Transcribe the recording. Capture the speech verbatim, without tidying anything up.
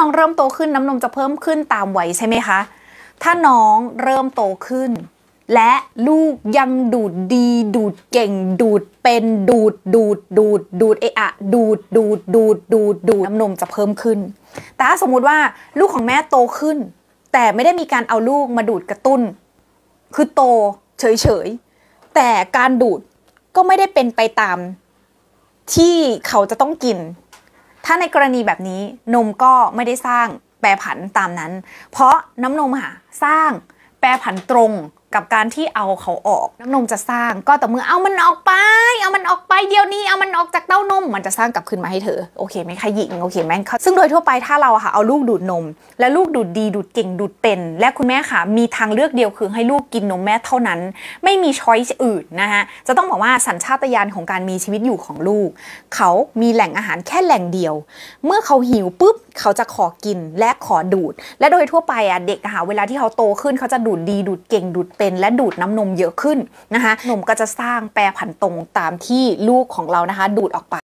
องเริ่มโตขึ้นน้ำนมจะเพิ่มขึ้นตามวัยใช่ไหมคะถ้าน้องเริ่มโตขึ้นและลูกยังดูดดีดูดเก่งดูดเป็นดูดดูดดูดดูดเอะอะดูดดูดดูดดูดดูดน้ำนมจะเพิ่มขึ้นแต่ถ้าสมมุติว่าลูกของแม่โตขึ้นแต่ไม่ได้มีการเอาลูกมาดูดกระตุ้นคือโตเฉยๆแต่การดูดก็ไม่ได้เป็นไปตามที่เขาจะต้องกินถ้าในกรณีแบบนี้นมก็ไม่ได้สร้างแปรผันตามนั้นเพราะน้ำนมค่ะสร้างแปรผันตรงกับการที่เอาเขาออกน้ำนมจะสร้างก็แต่เมื่อเอามันออกไปเอามันออกไปเดี๋ยวนี้เอามันออกจากเต้านมมันจะสร้างกลับคืนมาให้เธอโอเคไหมคะหญิงโอเคไหมซึ่งโดยทั่วไปถ้าเราค่ะเอาลูกดูดนมและลูกดูดดีดูดเก่งดูดเป็นและคุณแม่ค่ะมีทางเลือกเดียวคือให้ลูกกินนมแม่เท่านั้นไม่มีช้อยส์อื่นนะคะจะต้องบอกว่าสัญชาตญาณของการมีชีวิตอยู่ของลูกเขามีแหล่งอาหารแค่แหล่งเดียวเมื่อเขาหิวปุ๊บเขาจะขอกินและขอดูดและโดยทั่วไปอ่ะเด็กค่ะเวลาที่เขาโตขึ้นเขาจะดูดดีดูดเก่งดูดเป็นและดูดน้ำนมเยอะขึ้นนะคะนมก็จะสร้างแปรผันตรงตามที่ลูกของเรานะคะดูดออกไป